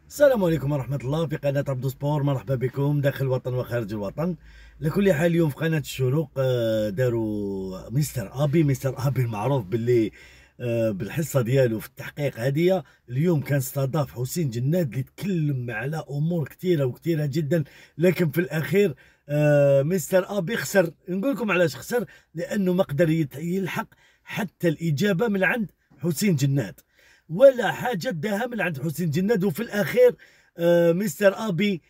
السلام عليكم ورحمة الله في قناة عبدو سبور. مرحبا بكم داخل الوطن وخارج الوطن. لكل حال اليوم في قناة الشروق داروا مستر أبي المعروف باللي بالحصة ديالو في التحقيق هذه. اليوم كان استضاف حسين جناد اللي تكلم على أمور كثيرة وكثيرة جدا، لكن في الأخير مستر أبي خسر. نقول لكم علاش خسر، لأنه ما قدر يلحق حتى الإجابة من عند حسين جناد، ولا حاجة داها من عند حسين جناد. وفي الأخير مستر أبي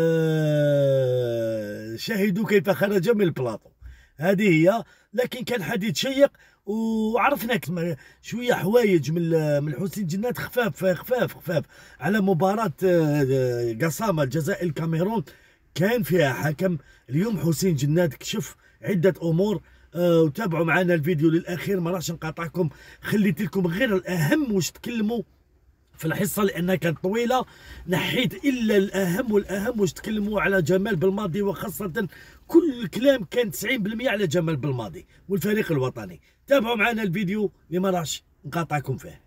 شاهدوا كيف خرج من البلاطو. هذه هي. لكن كان حديث شيق، وعرفناك شويه حوايج من حسين جناد خفاف على مباراه قصامه الجزائر الكاميرون. كان فيها حكم. اليوم حسين جناد كشف عده امور. وتابعوا معنا الفيديو للاخير، ما راحش نقاطعكم، خليت لكم غير الاهم واش تكلموا في الحصه لانها كانت طويله. نحيت الا الاهم والاهم واش تكلموا على جمال بالماضي، وخاصه كل الكلام كان 90% على جمال بالماضي والفريق الوطني. تابعوا معنا الفيديو اللي ما راحش نقاطعكم فيه.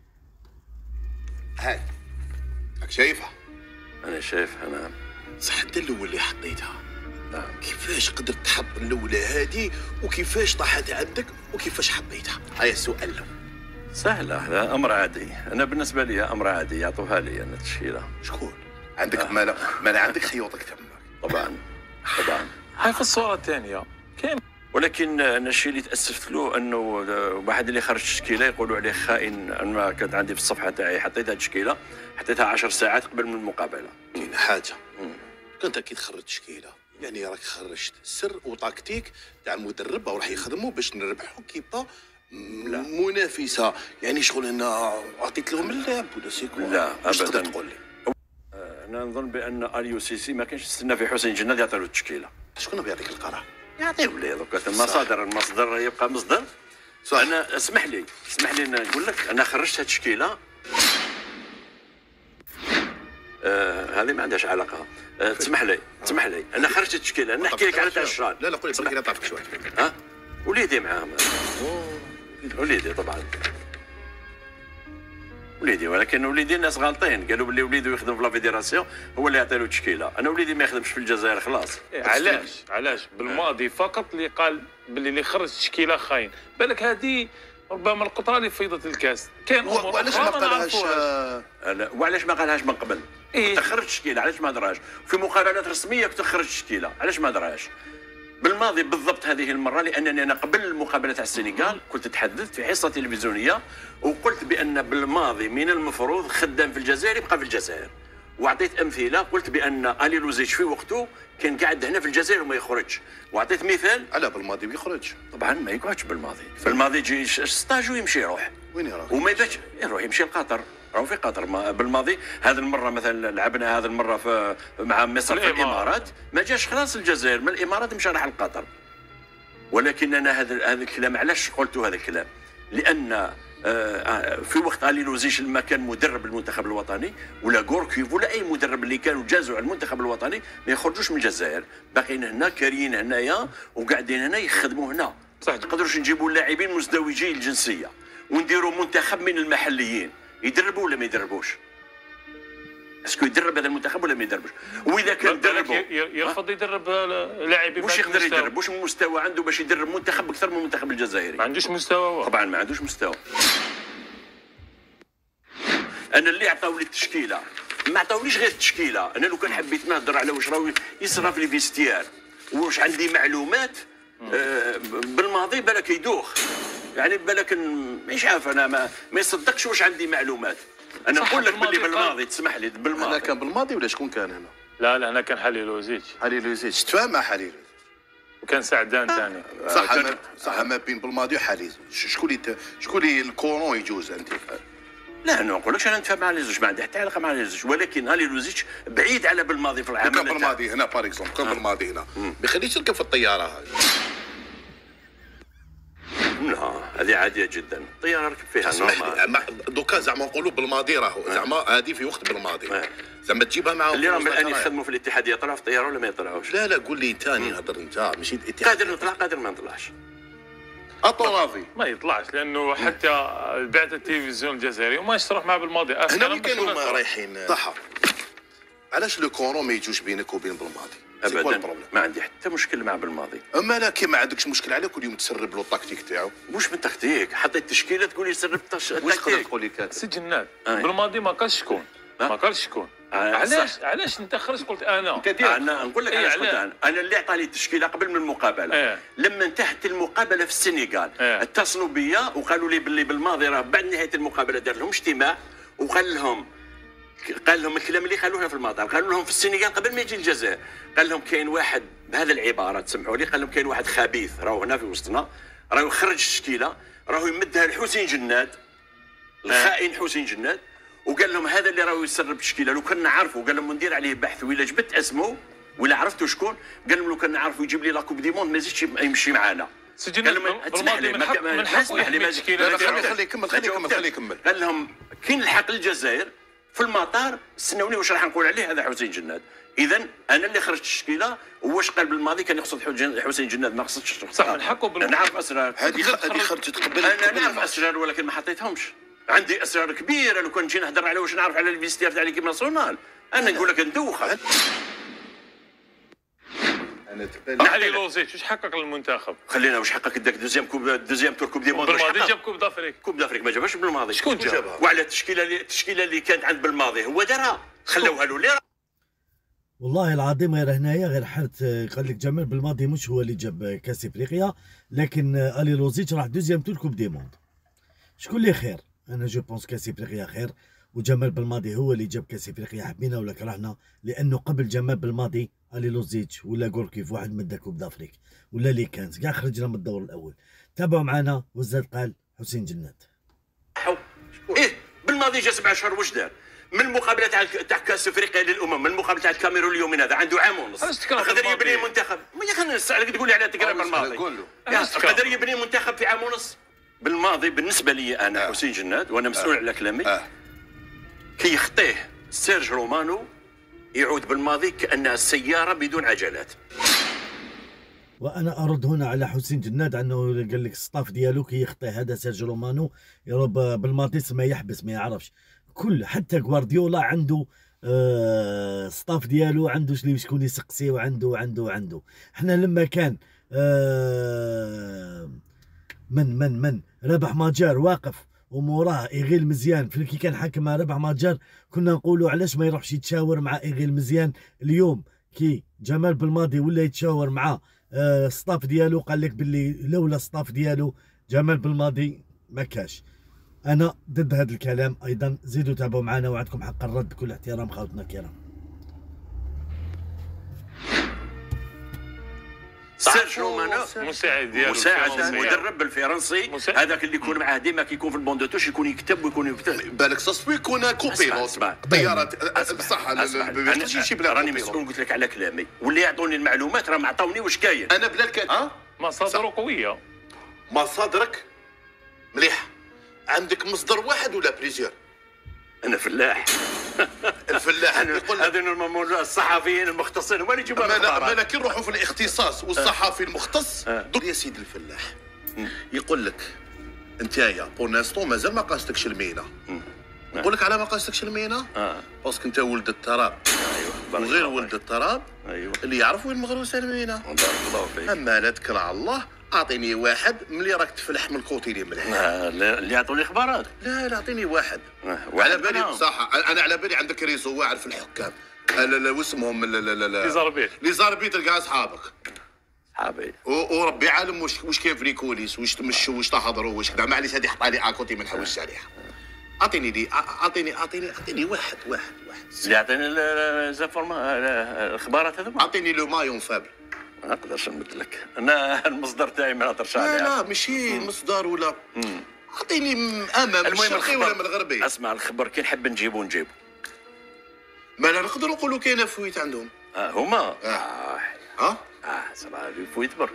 هاي راك شايفها؟ انا شايفها. نعم. صح انت الاول اللي حطيتها. نعم. كيفاش قدرت تحط الاولى هذه، وكيفاش طاحت عندك، وكيفاش حطيتها؟ هاي السؤال له. سهلة، هذا أمر عادي. أنا بالنسبة لي أمر عادي، يعطوها لي أنا التشكيلة. شكون؟ عندك ما عندك خيوطك تمك. طبعا. هاي في الصورة الثانية كاين. ولكن أنا الشيء اللي تأسفت له أنه واحد اللي خرج تشكيلة يقولوا عليه خائن. أنا كانت عندي في الصفحة تاعي حطيتها تشكيلة، حطيتها 10 ساعات قبل من المقابلة. كاين حاجة. كنت أكيد خرجت تشكيلة، يعني راك خرجت سر وتكتيك تاع المدرب او راح يخدموا باش نربحوا كيبا منافسه، يعني شغل هنا عطيت لهم اللعب ولا سيكو؟ لا ابدا. تقول لي انا نظن بان اليو سيسي ما كانش يستنى في حسين جناد يعطي له التشكيله. شكون بيعطيك القرار؟ يعطيه لي دوكا المصدر يبقى مصدر. صح. انا اسمح لي نقول لك انا خرجت التشكيله. هذه ما عندهاش علاقه. تسمح لي انا خرجت التشكيله. نحكي لك على تاع الشران. لا قول لي طافك شويه. ها وليدي معاهم. وليدي طبعا وليدي، ولكن وليدي الناس غالطين، قالوا باللي وليدو يخدم في لا فيدراسيون هو اللي يعطي له تشكيله. انا وليدي ما يخدمش في الجزائر خلاص. علاش بالماضي فقط اللي قال باللي اللي خرج تشكيله خاين. بالك هذه ربما القطره اللي فيضت الكاس. كان وعلاش ما قالهاش؟ وعلاش ما قالهاش من قبل؟ تخرج تشكيله، علاش ما درهاش؟ في مقابلات رسميه كنت تخرج تشكيله، علاش ما درهاش؟ بالماضي بالضبط هذه المره، لانني انا قبل المقابله تاع السنغال كنت تحدثت في حصه تلفزيونيه وقلت بان بالماضي من المفروض خدام في الجزائر يبقى في الجزائر، واعطيت امثله. قلت بان الي لوزيتش في وقته كان قاعد هنا في الجزائر وما يخرجش، واعطيت مثال. على بالماضي بيخرج؟ طبعا ما يقعدش بالماضي. في الماضي يجي ستاج ويمشي يروح. وين يروح؟ وما يباتش يروح يمشي لقطر. راهو في قطر بالماضي. هذه المره مثلا لعبنا هذه المره مع مصر في الامارات، ما جاش خلاص الجزائر، من الامارات مشى راح لقطر. ولكن انا هذا الكلام علاش قلت هذا الكلام؟ لان في وقت الي لوزيش لما كان مدرب المنتخب الوطني ولا غوركيف ولا اي مدرب اللي كانوا جازوا على المنتخب الوطني ما يخرجوش من الجزائر، باقيين هنا كاريين هنايا وقاعدين هنا يخدموا هنا. صح. ما نقدروش نجيبوا لاعبين مزدوجي الجنسيه ونديروا منتخب من المحليين يدربوا ولا ما يدربوش؟ اسكو يدرب هذا المنتخب ولا ما يدربش؟ واذا كان دربوا يرفض يدرب لاعبين. واش يقدر يدرب؟ واش المستوى عنده باش يدرب منتخب اكثر من المنتخب الجزائري؟ ما عندوش مستوى هو. طبعا ما عندوش مستوى. انا اللي عطاو لي التشكيله ما عطاوليش غير التشكيله. انا لو كان حبيت نهضر على واش راهو يصرى في الفيستيار واش عندي معلومات بالماضي بالك يدوخ، يعني بالك مش عارف. انا ما يصدقش واش عندي معلومات. انا نقول لك باللي بالماضي. تسمح لي بالماضي. انا كان بالماضي ولا شكون كان هنا؟ لا هنا كان حليل لوزيتش. حليل لوزيتش تفاهم مع حليل وكان سعدان ثاني. صح ما بين بالماضي وحليل. شكون اللي الكورون يجوز انت؟ لا انا ما نقولكش انا نتفاهم مع لي زوج، ما عندي حتى علاقه مع لي زوج، ولكن الي لوزيتش بعيد على بالماضي في العمل. كان بالماضي هنا بار اكزومبل، كان بالماضي هنا ما يخليش تركب في الطياره هذه. لا هذه عاديه جدا، الطياره ركب فيها نورمال. دوكا زعما نقولوا بالماضي راهو زعما هذه في وقت بالماضي زعما تجيبها معاهم اللي راهم الان يخدموا في الاتحاد يطلعوا في الطياره ولا ما يطلعوش؟ لا قول لي ثاني هضر انت ماشي الاتحاد. قادر نطلع قادر ما نطلعش. اطرافي ما يطلعش لانه حتى بعثه التلفزيون الجزائري وما تروح معاه بالماضي. هنا وين كانوا رايحين؟ صح علاش لو كورون ما يجوش بينك وبين بالماضي؟ ابدا ما عندي حتى مشكل مع بالماضي. اما لا كي ما عندكش مشكل عليه كل يوم تسرب له التكتيك تاعو. مش من تكتيك، حطيت تشكيله تقول لي سربت واش التكتيك. تقدر تقول لي كاتب؟ سي جناد بالماضي ما قالش شكون، ما قالش شكون. علاش انت خرجت قلت انا؟ انا نقول لك علاش قلت انا اللي عطاني التشكيله قبل من المقابله. لما انتهت المقابله في السنغال اتصلوا بيا وقالوا لي باللي بالماضي راه بعد نهايه المقابله دار لهم اجتماع وقال لهم الكلام اللي قالوه في المطار، قالوا لهم في السنغال قبل ما يجي الجزائر، قال لهم كاين واحد بهذه العباره تسمحوا لي، قال لهم كاين واحد خبيث راهو هنا في وسطنا، راهو يخرج التشكيله، راهو يمدها لحسين جناد، الخائن حسين جناد، وقال لهم هذا اللي راهو يسرب التشكيله لو كنا نعرفوا، قال لهم ندير عليه بحث ولا جبت اسمه ولا عرفتوا شكون، قال لهم لو كنا نعرفوا يجيب لي لاكوب دي موند ما يزيدش يمشي معنا. قال لهم بالماضي من حقه يحمي التشكيله. خليه يكمل. قال لهم كاين الحق للجزائر في المطار، استنوني واش راح نقول عليه هذا حسين جناد. اذا انا اللي خرجت التشكيله، واش قال بالماضي كان يقصد حسين جناد، ما قصدش صح من حقه. نعرف اسرار هذه خرجت قبل. انا نعرف اسرار ولكن ما حطيتهمش. عندي اسرار كبيره لو كان نجي نهضر على واش نعرف على الفيستير تاع ليكيب ناسيونال، انا نقول لك ندوخه. علي لوزيتش واش حقق للمنتخب؟ خلينا واش حقق داك دوزيام تور كوب دي موند. بالماضي جاب كوب دافريك. كوب دافريك ما جابهاش بالماضي. شكون جابها؟ وعلى التشكيله اللي كانت عند بالماضي هو دارها، خلوها له ليه. والله العظيم غير هنايا غير حرت. قال لك جمال بالماضي مش هو اللي جاب كاس افريقيا، لكن الي لوزيتش راح دوزيام تور كوب دي موند. شكون اللي خير؟ انا جو بونس كاس افريقيا خير، وجمال بالماضي هو اللي جاب كاس افريقيا، حبينا ولا كرهنا، لانه قبل جمال بالماضي الي لوزيتش ولا غوركيف واحد مدى كوب دافريك ولا لي كانت كاع خرجنا من الدور الاول. تابعوا معنا وزاد قال حسين جناد. ايه بالماضي جا 7 اشهر واش دار؟ من المقابله تاع كاس افريقيا للامم، من المقابله تاع الكاميرون اليومين هذا عنده عام ونص. قدر يبني منتخب، ما خلينا نسالك تقول لي على تكرار الماضي. قدر يبني منتخب في عام ونص. بالماضي بالنسبه لي انا حسين جناد وانا مسؤول على كلامي، كي يخطيه سيرج رومانو يعود بالماضي كانها السياره بدون عجلات. وانا ارد هنا على حسين جناد انه قال لك الصطاف ديالو كي يخطي هذا سيرج رومانو يرب بالماضي ما يحبس ما يعرفش. كل حتى غوارديولا عنده ستاف ديالو، عنده شكون يسقسي، وعنده احنا لما كان من ربح ماجار واقف وموراه إيغيل مزيان في كي كان حاكم مع ربح ماجار، كنا نقولوا علاش ما يروحش يتشاور مع إيغيل مزيان. اليوم كي جمال بالماضي ولا يتشاور مع ستاف ديالو، قال لك باللي لولا ستاف ديالو جمال بالماضي ما كاش. انا ضد هذا الكلام ايضا. زيدوا تابعوا معنا وعندكم حق الرد بكل احترام خوتنا الكرام. سيرج رومانو مساعد ديالو، مساعد المدرب الفرنسي هذاك اللي يكون معاه ديما كي يكون في البون دو توش يكون يكتب ويكون بالك ساسوي يكون كوبيلوت طيارات بصح راني مسؤول قلت لك على كلامي، واللي يعطوني المعلومات راه ما عطاوني واش كاين. انا بلا الكاتب مصادره قويه. مصادرك مليحه، عندك مصدر واحد ولا بليزيور؟ انا فلاح. الفلاح يقول هذا نورمالمون الصحفيين المختصين هما اللي يجيبوا الاخبار. ما كي نروحوا في الاختصاص والصحفي المختص يا سيدي الفلاح يقول لك انتيا بور ناستون مازال ما قاستكش المينا. نقول لك على ما قاستكش المينا باسكو انت ولد التراب. ايوه وغير ولد التراب اللي يعرف وين مغروسه المينا. بارك الله فيك. اما لا تكل على الله، اعطيني واحد ملي راك تفلح من الكوتيلي مليح. اللي يعطوني اخبارات. لا اعطيني واحد. على بالي بصح انا على بالي عندك ريزو واعر في الحكام. لا واسمهم لي زاربيت تلقى اصحابك. صحابي. وربي عالم واش كاين في ليكوليس، واش تمشوا، واش تهضروا، واش كذا. معليش هذه حطها لي اكوتي ما نحوسش عليها. اعطيني واحد اللي يعطيني الاخبارات هذوما. اعطيني لو مايون فابل. ما نقدرش نمد لك، انا المصدر تاعي ما نهضرش عليه. لا ماشي مصدر ولا اعطيني امام الشرقي ولا من الغربي. اسمع الخبر كي نحب نجيبو ما لا نقدروا نقولوا كاينه فويت عندهم. هما صراحه فويت برك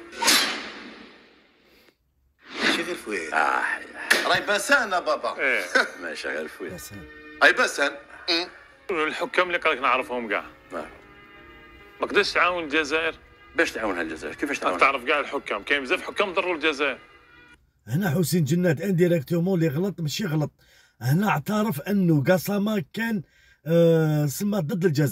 ماشي غير فويت. راهي باسان بابا. ماشي غير فويت، راهي باسان. الحكام اللي قالك نعرفهم كاع ما قدرتش تعاون الجزائر. باش تعاونها الجزائر؟ كيفاش تعاونها؟ تعرف كاع الحكام، كاين بزاف حكام ضروا الجزائر. هنا حسين جناد انديريكتومون اللي غلط ماشي غلط، هنا اعترف انه قاسما كان سما ضد الجزائر.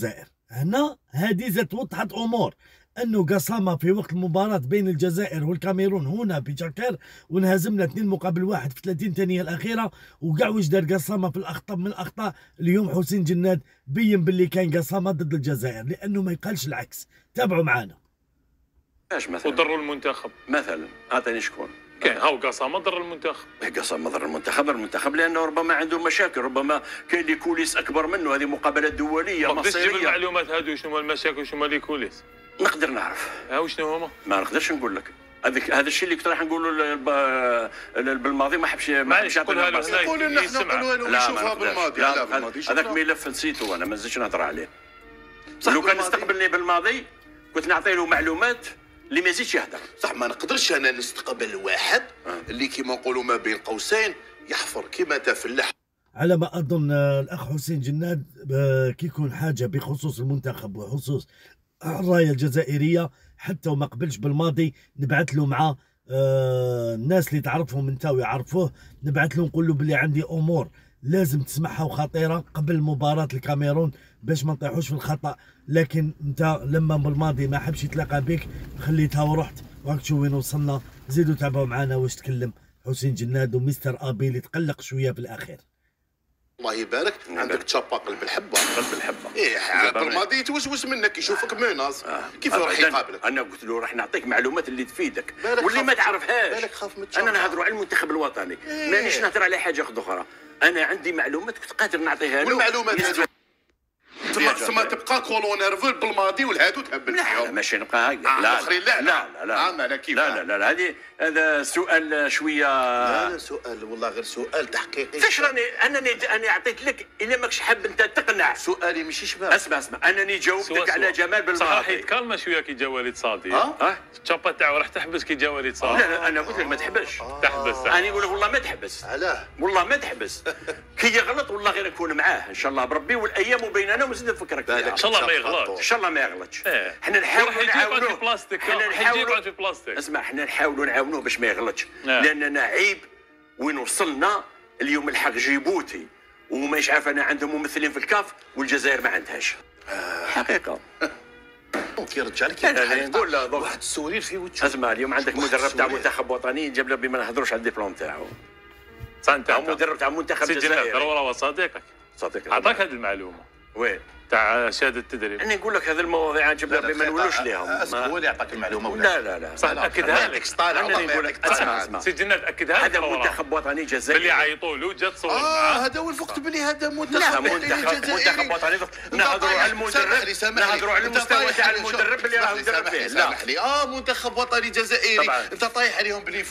هنا هذه زاد وضحت امور انه قسامه في وقت المباراه بين الجزائر والكاميرون هنا بجاكر، وانهزمنا 2-1 في 30 ثانيه الاخيره، وكاع واش دار قسامه في الاخطاء من الاخطاء. اليوم حسين جناد بين باللي كان قسامه ضد الجزائر لانه ما يقالش العكس. تابعوا معنا. اش مثلا وضروا المنتخب مثلا اعطيني شكون كاين هاو قسامه ضر المنتخب. قسم ضر المنتخب لانه ربما عنده مشاكل، ربما كاين لي كوليس اكبر منه، هذه مقابلات دوليه ما تجيب مصيريه. المعلومات هذو شنو هما المشاكل وشنو هما لي كوليس. نقدر نعرف ها وشنو هما؟ ما نقدرش نقول لك. هذا الشيء اللي كنت راح نقوله بالماضي ما حبش معليش قولها له هنا نقولوا نحن نقولوا له يشوفها بالماضي. لا بالماضي هذاك ملف نسيته انا، ما نزيدش نهضر عليه. لو كان يستقبلني بالماضي كنت نعطي له معلومات اللي ما يزيدش يهدر. صح، ما نقدرش انا نستقبل واحد اللي كيما نقولوا ما بين قوسين يحفر كيما تفلح. على ما اظن الاخ حسين جناد كي يكون حاجه بخصوص المنتخب وخصوص الرايه الجزائريه حتى وما قبلش بالماضي نبعث له مع الناس اللي تعرفهم انت ويعرفوه، نبعث له نقول له بلي عندي امور لازم تسمعها وخطيره قبل مباراه الكاميرون باش ما نطيحوش في الخطا. لكن انت لما بالماضي ما حبش يتلاقى بك خليتها ورحت، وراك تشوف وين وصلنا. زيدوا تابعوا معنا واش تكلم حسين جناد ومستر ابي اللي تقلق شويه في الاخير. الله يبارك عندك تشابا قلب الحبه. قلب الحبه ايه بالماضي يتوسوس منك يشوفك مناص كيف راح يقابلك. انا قلت له راح نعطيك معلومات اللي تفيدك بالك واللي ما تعرفهاش. بالك خاف من تشابا. انا نهضروا على المنتخب الوطني مانيش نهضر على حاجه اخرى. انا عندي معلومات كنت قادر نعطيها له. والمعلومات هذو تما تبقى كولون نيرفول بالماضي والهادو تهبل لا فيهم. ماشي نبقى هكا. لا الاخرين لا لا لا انا كيف لا لا لا هذا سؤال شويه. لا سؤال والله غير سؤال تحقيقي. فاش راني انا عطيت لك الا ماكش حاب انت تقنع. سؤالي ماشي شباب. اسمع انني جاوبتك على جمال بالماضي. صح راح يتكلم شويه كي جا وليد صادي. التشابا تاعو راح تحبس كي جا وليد صادي. لا انا قلت لك ما تحبسش. تحبس انا نقول لك والله ما تحبس. علاه؟ والله ما تحبس. كي يغلط والله غير نكون معاه ان شاء الله بربي، والايام بيننا ونزيد نفكرك فيها. ان شاء الله ما يغلطش. ان شاء الله ما يغلطش. احنا نحاولوا نعاونوه في بلاستيك. حنجيب في بلاستيك. اسمع احنا نحاولوا نعاونوه باش ما يغلطش. لاننا عيب وين وصلنا اليوم. الحق جيبوتي وماش عارف انا عندهم ممثلين في الكاف والجزائر ما عندهاش. حقيقه كي رجع لك نقول له واحد السورير في وجهه. اسمع اليوم عندك مدرب تاع منتخب وطني جاب له بما نهضروش على الدبلوم تاعو. مدرب تاع منتخب الجزائر. هو صديقك اعطاك هذه المعلومه. وين؟ تاع شهاده التدريب. انا نقول لك هذه المواضيع جاب له بما نقولوش ليهم. هو اللي يعطاك المعلومه ولا لا صح اكدها لك. انا نقول لك اسمع سي جنات اكدها لك. هذا منتخب وطني جزائري اللي عيطوا له جات صور معاه. هذا وين فقت بلي هذا منتخب وطني. نهضروا على المدرب. نهضروا على المستوى تاع المدرب اللي راه مدرب فيه. سامح لي منتخب وطني جزائري انت طايح عليهم بلي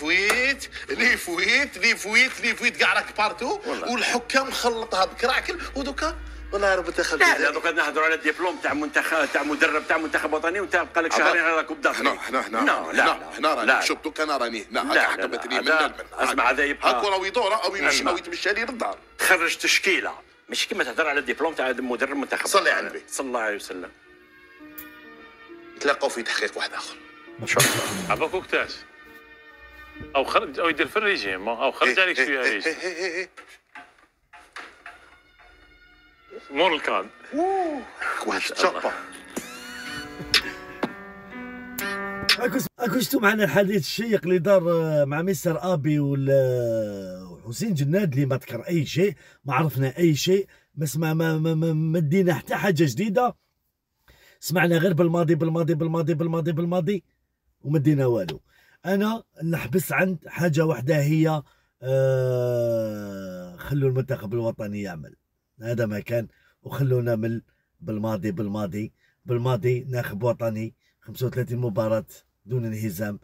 فويت كاع راك بارتو والحكام خلطها بكراكل ودوكا والله راه منتخب جزائري. لا دوكا نهضروا على الدبلوم تاع منتخب تاع مدرب تاع منتخب وطني وانت بقى لك شهرين راك بدار. حنا راني شفت دوكا انا راني هكا حكمتني من اسمع هذا يبقى هاكا راه يدور او يمشي لي للدار. تخرج تشكيله ماشي كيما تهضر على الدبلوم تاع مدرب منتخب. صلي على النبي صلى الله عليه وسلم. تلاقوا في تحقيق واحد اخر ما شاء الله. عباك وقتاش او خرج او يدير في الريجيم او خرج عليك شويه ريجيم مور الكاد. واحد الشابه. اكو شفتوا معنا الحديث الشيق اللي دار مع مستر ابي وحسين جناد اللي ما ذكر اي شيء، ما عرفنا اي شيء، بس ما دينا حتى حاجه جديده. سمعنا غير بالماضي وما دينا والو. انا نحبس عند حاجه واحده هي خلوا المنتخب الوطني يعمل، هذا ما كان، وخلونا من بالماضي ناخب وطني 35 مباراة دون انهزام.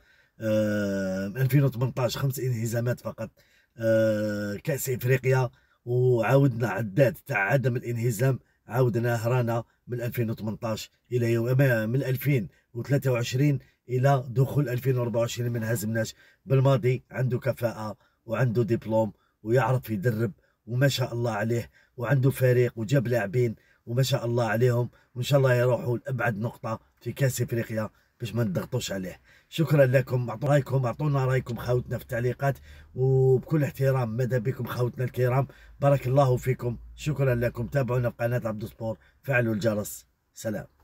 2018 5 انهزامات فقط. كأس افريقيا وعاودنا عداد تاع عدم الانهزام، عاودنا هرانا من 2018 الى يوم من 2023 الى دخول 2024 ما انهزمناش. بالماضي عنده كفاءة وعنده دبلوم ويعرف يدرب وما شاء الله عليه، وعنده فريق وجاب لاعبين وما شاء الله عليهم، وان شاء الله يروحوا لابعد نقطه في كاس افريقيا باش ما نضغطوش عليه. شكرا لكم، اعطونا رايكم خاوتنا في التعليقات، وبكل احترام ماذا بكم خاوتنا الكرام، بارك الله فيكم، شكرا لكم، تابعونا في قناه عبدو سبور، فعلوا الجرس. سلام.